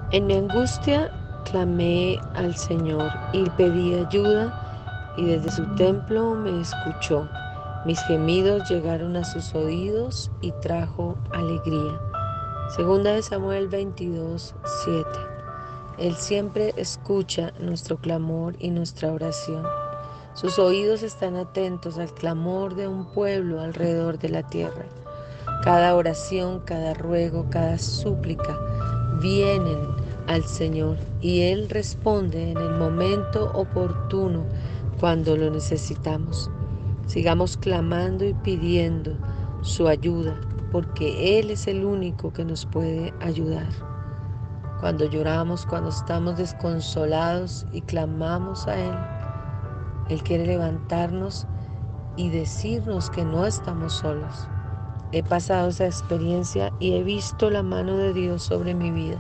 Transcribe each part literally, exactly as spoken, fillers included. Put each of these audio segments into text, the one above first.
En mi angustia clamé al Señor y pedí ayuda, y desde su templo me escuchó. Mis gemidos llegaron a sus oídos y trajo alegría. Segunda de Samuel veintidós, siete. Él siempre escucha nuestro clamor y nuestra oración. Sus oídos están atentos al clamor de un pueblo alrededor de la tierra. Cada oración, cada ruego, cada súplica vienen al Señor y Él responde en el momento oportuno cuando lo necesitamos. Sigamos clamando y pidiendo su ayuda, porque Él es el único que nos puede ayudar. Cuando lloramos, cuando estamos desconsolados y clamamos a Él, Él quiere levantarnos y decirnos que no estamos solos. He pasado esa experiencia y he visto la mano de Dios sobre mi vida.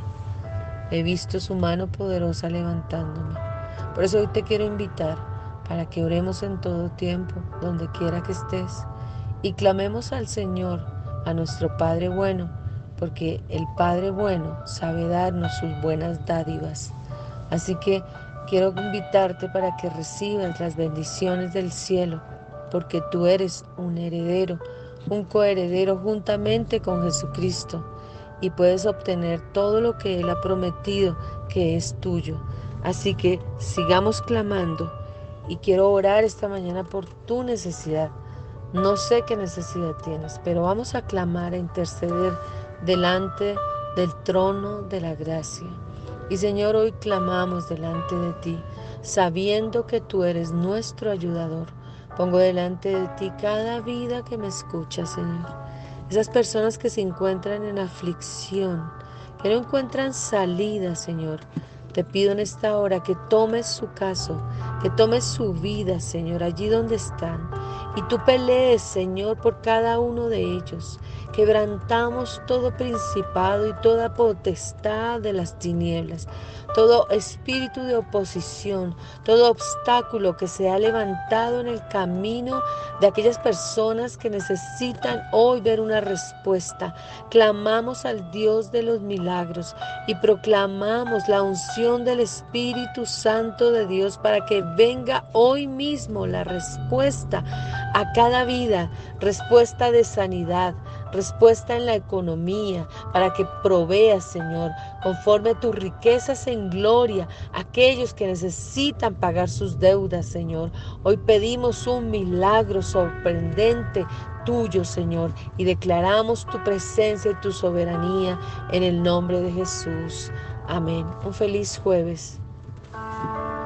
He visto su mano poderosa levantándome. Por eso hoy te quiero invitar para que oremos en todo tiempo, donde quiera que estés, y clamemos al Señor, a nuestro Padre bueno, porque el Padre bueno sabe darnos sus buenas dádivas. Así que quiero invitarte para que recibas las bendiciones del cielo, porque tú eres un heredero, un coheredero juntamente con Jesucristo, y puedes obtener todo lo que Él ha prometido que es tuyo. Así que sigamos clamando, y quiero orar esta mañana por tu necesidad. No sé qué necesidad tienes, pero vamos a clamar, a interceder delante del trono de la gracia. Y Señor, hoy clamamos delante de ti, sabiendo que tú eres nuestro ayudador. Pongo delante de ti cada vida que me escucha, Señor. Esas personas que se encuentran en aflicción, que no encuentran salida, Señor. Te pido en esta hora que tomes su caso, que tomes su vida, Señor, allí donde están. Y tú pelees, Señor, por cada uno de ellos. Quebrantamos todo principado y toda potestad de las tinieblas, todo espíritu de oposición, todo obstáculo que se ha levantado en el camino de aquellas personas que necesitan hoy ver una respuesta. Clamamos al Dios de los milagros y proclamamos la unción del Espíritu Santo de Dios para que venga hoy mismo la respuesta a cada vida, respuesta de sanidad, respuesta en la economía, para que proveas, Señor, conforme a tus riquezas en gloria, aquellos que necesitan pagar sus deudas, Señor. Hoy pedimos un milagro sorprendente tuyo, Señor, y declaramos tu presencia y tu soberanía en el nombre de Jesús. Amén. Un feliz jueves.